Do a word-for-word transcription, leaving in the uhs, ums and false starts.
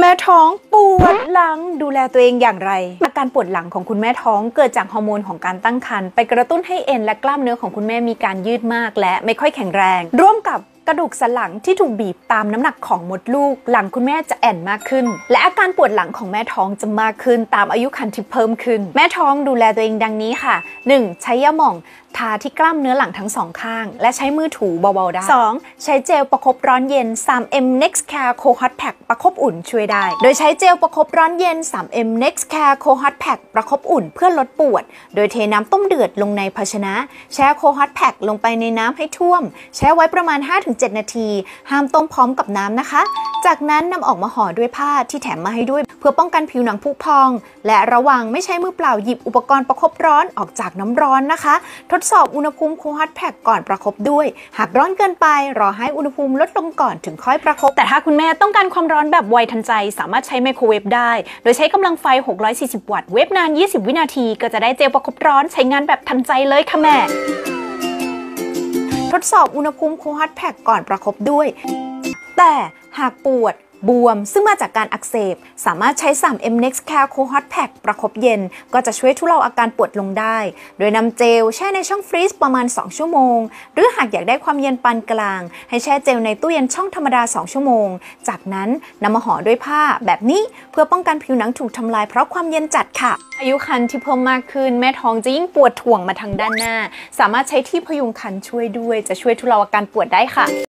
ม่ท้องปวดหลังดูแลตัวเองอย่างไรอาการปวดหลังของคุณแม่ท้องเกิดจากฮอร์โมนของการตั้งครรภ์ไปกระตุ้นให้เอ็นและกล้ามเนื้อของคุณแม่มีการยืดมากและไม่ค่อยแข็งแรงร่วมกับกระดูกสันหลังที่ถูกบีบตามน้ำหนักของมดลูกหลังคุณแม่จะแอนมากขึ้นและอาการปวดหลังของแม่ท้องจะมากขึ้นตามอายุครรภ์ที่เพิ่มขึ้นแม่ท้องดูแลตัวเองดังนี้ค่ะ หนึ่ง ใช้ยาหม่องทาที่กล้ามเนื้อหลังทั้งสองข้างและใช้มือถูเบาๆได้ สอง ใช้เจลประคบร้อนเย็น ทรี เอ็ม Nextcare Co Hot Pack ประคบอุ่นช่วยได้โดยใช้เจลประคบร้อนเย็น ทรี เอ็ม Nextcare Co Hot Pack ประคบอุ่นเพื่อลดปวดโดยเทน้ำต้มเดือดลงในภาชนะแช่ Co Hot Pack ลงไปในน้ำให้ท่วมแช่ไว้ประมาณ ห้าถึงเจ็ด นาทีห้ามต้มพร้อมกับน้ำนะคะจากนั้นนำออกมาห่อด้วยผ้าที่แถมมาให้ด้วยเพื่อป้องกันผิวหนังผุพองและระวังไม่ใช้มือเปล่าหยิบอุปกรณ์ประคบร้อนออกจากน้ำร้อนนะคะทดสอบอุณหภูมิCo Hot Pack ก่อนประคบด้วยหากร้อนเกินไปรอให้อุณหภูมิลดลงก่อนถึงค่อยประคบแต่ถ้าคุณแม่ต้องการความร้อนแบบไวทันใจสามารถใช้ไมโครเวฟได้โดยใช้กำลังไฟหกร้อยสี่สิบวัตต์เวฟนานยี่สิบวินาทีก็จะได้เจลประคบร้อนใช้งานแบบทันใจเลยค่ะแม่ทดสอบอุณหภูมิCo Hot Pack ก่อนประคบด้วยแต่หากปวดบวมซึ่งมาจากการอักเสบสามารถใช้ ทรี เอ็ม Nextcare Co Hot Pack ประคบเย็นก็จะช่วยทุเลาอาการปวดลงได้โดยนำเจลแช่ในช่องฟรีซประมาณสองชั่วโมงหรือหากอยากได้ความเย็นปานกลางให้แช่เจลในตู้เย็นช่องธรรมดาสองชั่วโมงจากนั้นนำมาห่อด้วยผ้าแบบนี้เพื่อป้องกันผิวหนังถูกทำลายเพราะความเย็นจัดค่ะอายุครรภ์ที่เพิ่มมากขึ้นแม่ท้องจะยิ่งปวดถ่วงมาทางด้านหน้าสามารถใช้ที่พยุงครรภ์ช่วยด้วยจะช่วยทุเลาอาการปวดได้ค่ะ